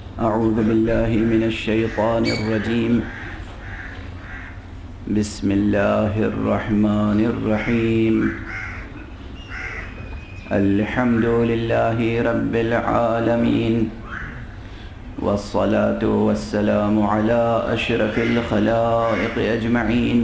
أعوذ بالله من الشيطان الرجيم. بسم الله الرحمن الرحيم. الحمد لله رب العالمين، والصلاة والسلام على أشرف الخلائق أجمعين،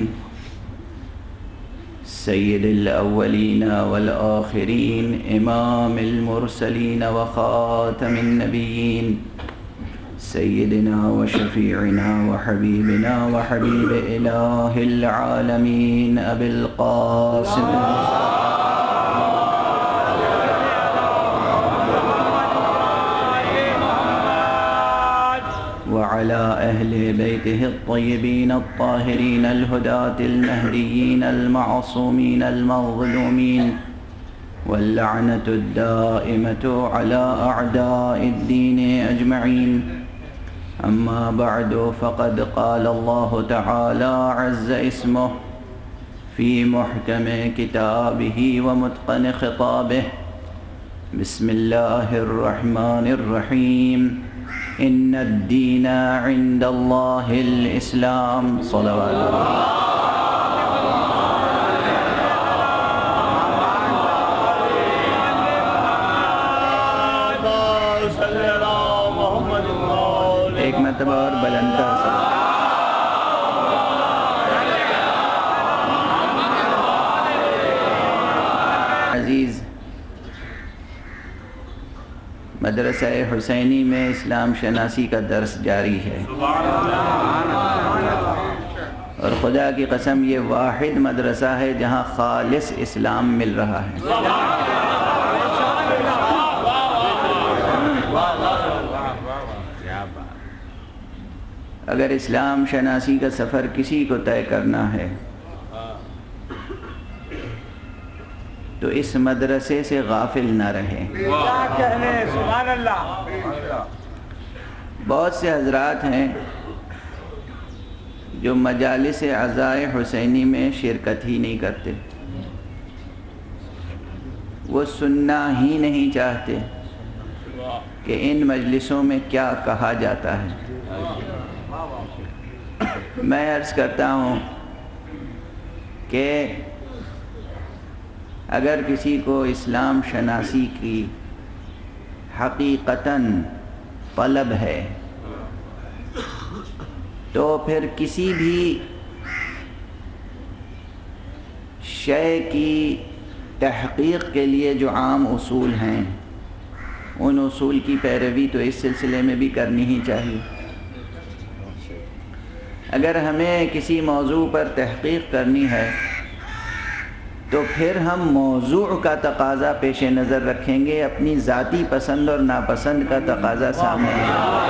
سيد الأولين والآخرين، إمام المرسلين وخاتم النبيين، سيدنا وشفيعنا وحبيبنا وحبيب إله العالمين أبي القاسم وعلى أهل بيته الطيبين الطاهرين الهداة المهديين المعصومين المظلومين، واللعنة الدائمة على أعداء الدين أجمعين. أما بعد، فقد قال الله تعالى عز اسمه في محكم كتابه ومتقن خطابه: بسم الله الرحمن الرحيم. إن الدين عند الله الإسلام. صلوات الله. ایک مرتبہ اور بلند تر عزیز، مدرسہ حسینی میں اسلام شناسی کا درس جاری ہے، اور خدا کی قسم یہ واحد مدرسہ ہے جہاں خالص اسلام مل رہا ہے۔ اگر اسلام شناسی کا سفر کسی کو طے کرنا ہے تو اس مدرسے سے غافل نہ رہیں۔ سبحان اللہ۔ بہت سے حضرات ہیں جو مجالس عزائے حسینی میں شرکت ہی نہیں کرتے، وہ سننا ہی نہیں چاہتے کہ ان مجلسوں میں کیا کہا جاتا ہے۔ میں عرض کرتا ہوں کہ اگر کسی کو اسلام شناسی کی حقیقتاً طلب ہے تو پھر کسی بھی شے کی تحقیق کے لیے جو عام اصول ہیں ان اصول کی پیروی تو اس سلسلے میں بھی کرنی ہی چاہیے۔ اگر ہمیں کسی موضوع پر تحقیق کرنی ہے تو پھر ہم موضوع کا تقاضا پیش نظر رکھیں گے، اپنی ذاتی پسند اور ناپسند کا تقاضا سامنے ہے۔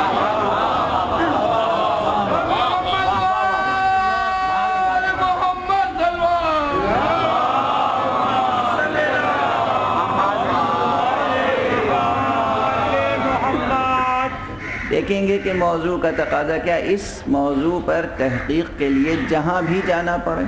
دیکھیں گے کہ موضوع کا تقاضا کیا، اس موضوع پر تحقیق کے لیے جہاں بھی جانا پڑے،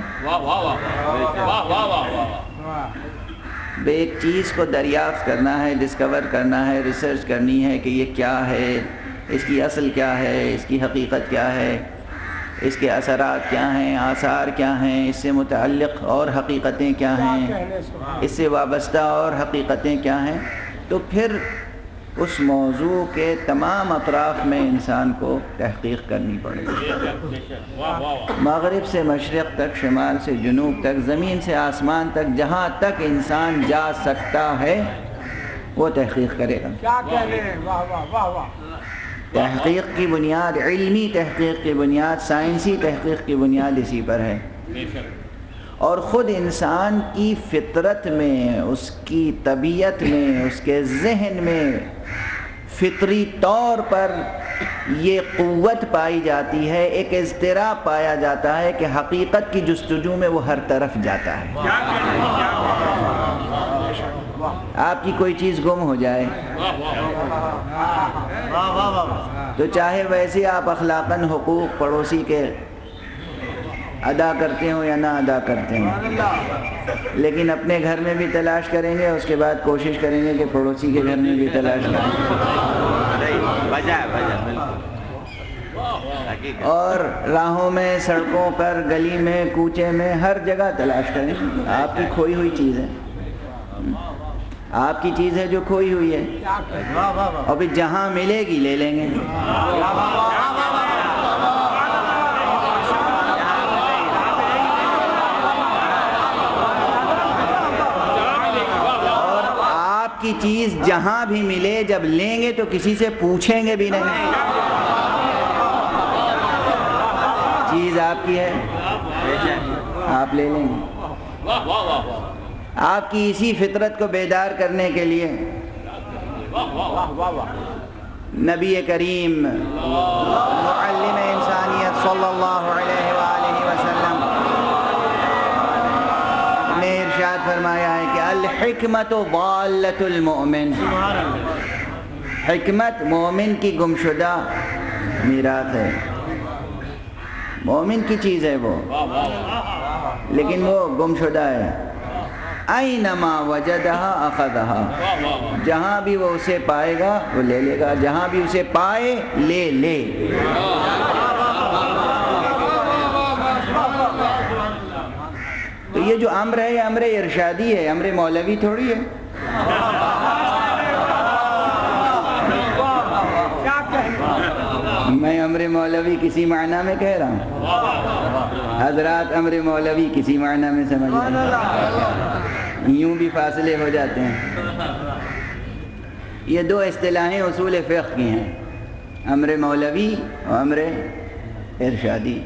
ایک چیز کو دریافت کرنا ہے، ڈسکور کرنا ہے، ریسرچ کرنی ہے کہ یہ کیا ہے، اس کی اصل کیا ہے، اس کی حقیقت کیا ہے، اس کے اثرات کیا ہیں، آثار کیا ہیں، اس سے متعلق اور حقیقتیں کیا ہیں، اس سے وابستہ اور حقیقتیں کیا ہیں، تو پھر اس موضوع کے تمام اطراف میں انسان کو تحقیق کرنی پڑے گی۔ مغرب سے مشرق تک، شمال سے جنوب تک، زمین سے آسمان تک، جہاں تک انسان جا سکتا ہے وہ تحقیق کرے گا۔ تحقیق کی بنیاد، علمی تحقیق کی بنیاد، سائنسی تحقیق کی بنیاد اسی پر ہے، اور خود انسان کی فطرت میں، اس کی طبیعت میں، اس کے ذہن میں فطری طور پر یہ قوت پائی جاتی ہے، ایک اضطراب پایا جاتا ہے کہ حقیقت کی جستجو میں وہ ہر طرف جاتا ہے۔ آپ کی کوئی چیز گم ہو جائے تو چاہے ویسے آپ اخلاقاً حقوق پڑوسی کے ادا کرتے ہوں یا نہ ادا کرتے ہوں، لیکن اپنے گھر میں بھی تلاش کریں گے، اس کے بعد کوشش کریں گے کہ پڑوسی کے گھر میں بھی تلاش کریں۔ اور راہوں میں، سڑکوں پر، گلی میں، کوچے میں، ہر جگہ تلاش کریں، آپ کی کھوئی ہوئی چیز ہے، آپ کی چیز ہے جو کھوئی ہوئی ہے، اور پھر جہاں ملے گی لے لیں گے۔ کی چیز جہاں بھی ملے جب لیں گے تو کسی سے پوچھیں گے بھی نہیں، چیز آپ کی ہے، آپ لے لیں گے۔ آپ کی اسی فطرت کو بیدار کرنے کے لیے نبی کریم معلم انسانیت صلی اللہ علیہ وآلہ وسلم نے ارشاد فرمایا ہے کہ الحکمت ضالۃ المؤمن، حکمت مومن کی گمشدہ میراث ہے، مومن کی چیز ہے وہ، لیکن وہ گمشدہ ہے۔ اینما وجدہا اخذہا، جہاں بھی وہ اسے پائے گا وہ لے لے گا، جہاں بھی اسے پائے لے لے۔ تو یہ جو امر ہے یہ امر ارشادی ہے، امر مولوی تھوڑی ہے۔ میں امر مولوی کسی معنی میں کہہ رہا ہوں، حضرات امر مولوی کسی معنی میں سمجھ رہے ہیں، یوں بھی فاصلے ہو جاتے ہیں۔ یہ دو اصطلاحیں اصول فقہ کی ہیں، امر مولوی اور امر ارشادی۔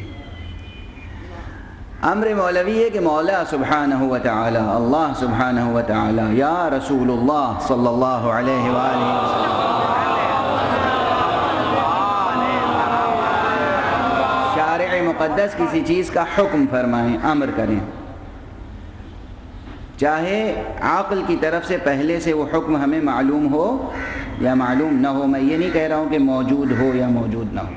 امر مولوی ہے کہ مولا سبحانہ وتعالی، اللہ سبحانہ وتعالی، یا رسول اللہ صلی اللہ علیہ وآلہ وسلم شارع مقدس کسی چیز کا حکم فرمائیں، امر کریں، چاہے عقل کی طرف سے پہلے سے وہ حکم ہمیں معلوم ہو یا معلوم نہ ہو۔ میں یہ نہیں کہہ رہا ہوں کہ موجود ہو یا موجود نہ ہو،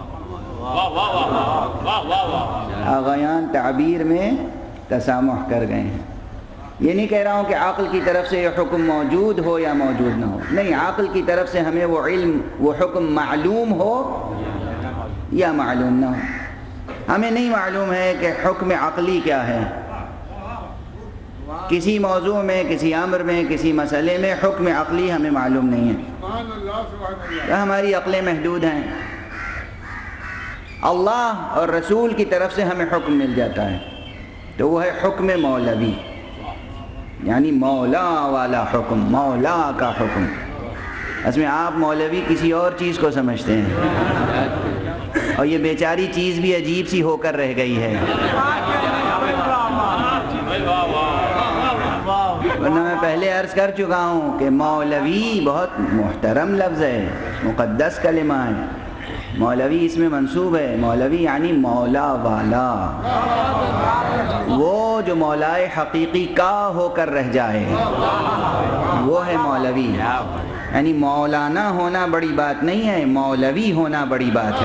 آغایان تعبیر میں تسامح کر گئے ہیں۔ یہ نہیں کہہ رہا ہوں کہ عقل کی طرف سے یہ حکم موجود ہو یا موجود نہ ہو، نہیں، عقل کی طرف سے ہمیں وہ علم، وہ حکم معلوم ہو یا معلوم نہ ہو۔ ہمیں نہیں معلوم ہے کہ حکم عقلی کیا ہے، کسی موضوع میں، کسی امر میں، کسی مسئلے میں حکم عقلی ہمیں معلوم نہیں ہے، ہماری عقلیں محدود ہیں۔ اللہ اور رسول کی طرف سے ہمیں حکم مل جاتا ہے تو وہ ہے حکم مولوی، یعنی مولا والا حکم، مولا کا حکم۔ اس میں آپ مولوی کسی اور چیز کو سمجھتے ہیں، اور یہ بیچاری چیز بھی عجیب سی ہو کر رہ گئی ہے، ورنہ میں پہلے عرض کر چکا ہوں کہ مولوی بہت محترم لفظ ہے، مقدس کلمہ ہے، مولوی اس میں منصوب ہے، مولوی یعنی مولا والا، وہ جو مولائے حقیقی کا ہو کر رہ جائے وہ ہے مولوی، یعنی مولانا ہونا بڑی بات نہیں ہے، مولوی ہونا بڑی بات ہے۔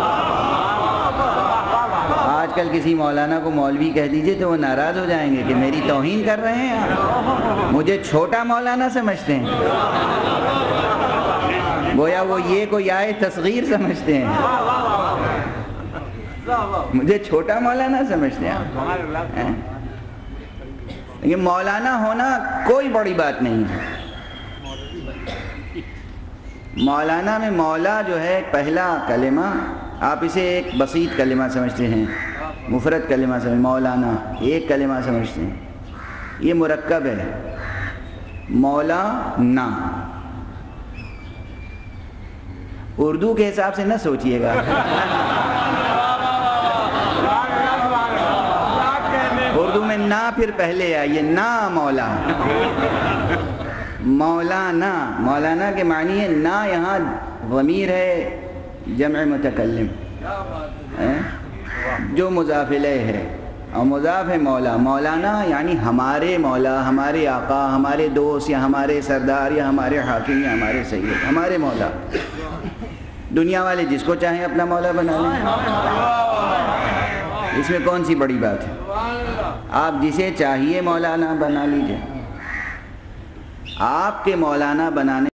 آج کل کسی مولانا کو مولوی کہہ دیجئے تو وہ ناراض ہو جائیں گے کہ میری توہین کر رہے ہیں آپ، مجھے چھوٹا مولانا سمجھتے ہیں، گویا وہ یہ کوئی آئے تصغیر سمجھتے ہیں، مجھے چھوٹا مولانا سمجھتے ہیں۔ یہ مولانا ہونا کوئی بڑی بات نہیں ہے۔ مولانا میں مولا جو ہے پہلا کلمہ، آپ اسے ایک بسیط کلمہ سمجھتے ہیں، مفرد کلمہ سمجھتے ہیں، مولانا ایک کلمہ سمجھتے ہیں، یہ مرکب ہے، مولا نا، اردو کے حساب سے نہ سوچئے گا، اردو میں نا پھر پہلے آئیے، نا مولا، مولانا، مولانا کے معنی ہے نا، یہاں ضمیر ہے جمع متکلم جو مضاف الیہ ہے، اور مضاف ہے مولا، مولانا یعنی ہمارے مولا، ہمارے آقا، ہمارے دوست، یا ہمارے سردار، یا ہمارے حاکم، یا ہمارے سید، ہمارے مولا۔ دنیا والے جس کو چاہیں اپنا مولا بنا لیں، اس میں کون سی بڑی بات ہے؟ آپ جسے چاہیے مولانا بنا لیجئے، آپ کے مولانا بنانے